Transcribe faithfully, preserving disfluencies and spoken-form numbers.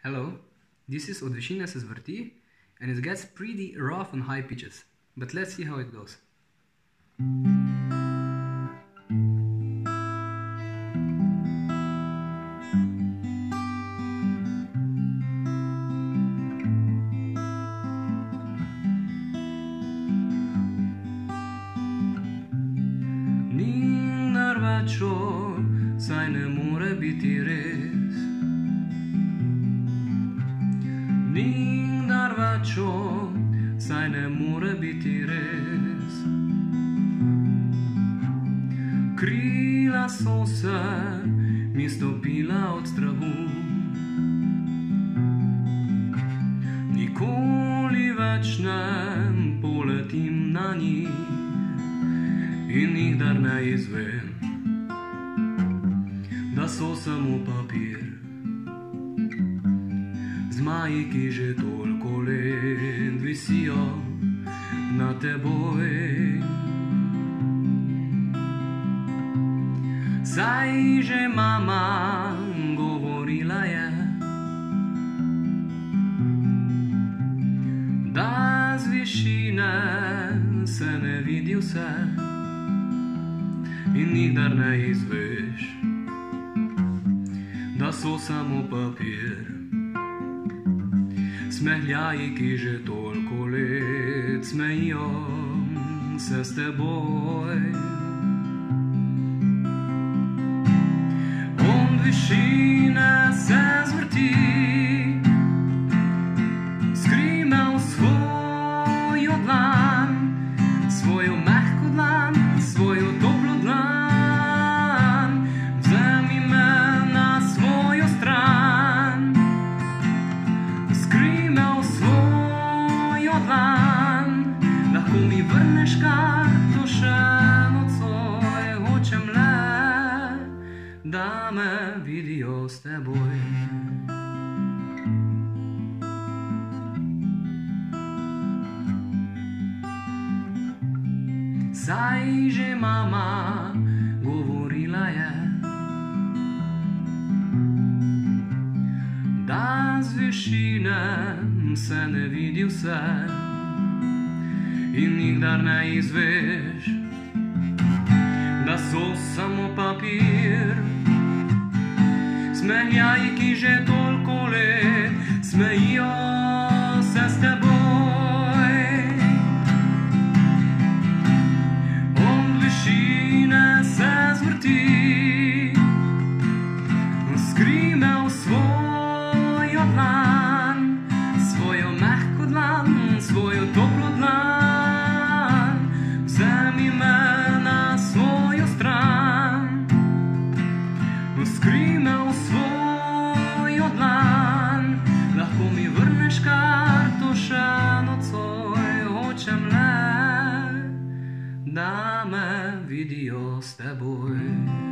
Hello, this is Od višine se zvrti, and it gets pretty rough on high pitches, but let's see how it goes. Nikdar več, saj ne more biti res. Nikdar več, saj ne more biti res. Krila so se mi stopila od strahu. Nikoli več ne poletim na njih in nikdar ne izvem, da so samo papir. Zmaji, ki že toliko let visijo na teboj. Saj že mama govorila je, da z višine se ne vidi vse in nikdar ne izveš, da so samo papir. Smehljaji, ki že toliko let smejijo se s teboj. Od višine se zvrti, skrime v svojo dlan, svojo mehko dlan, svojo toplo dlan. Vzemi me na svojo stran, skrime v svojo dlan, lahko mi vrneš kar to še nocoj. Hočem le, da me vidijo s teboj. Saj že mama govorila je, da z višine se ne vidi vse in nikdar ne izveš, da so samo papir. Smehljaji, ki že toliko let smejijo se s teboj. Od višine se zvrti, skrime v svojo dlan, svojo mehko dlan, svojo toplo dlan. Vzemi me na svojo stran, skrime v svojo dlan, lahko mi vrneš kar to še nocoj. Hočem le, da me vidijo s teboj.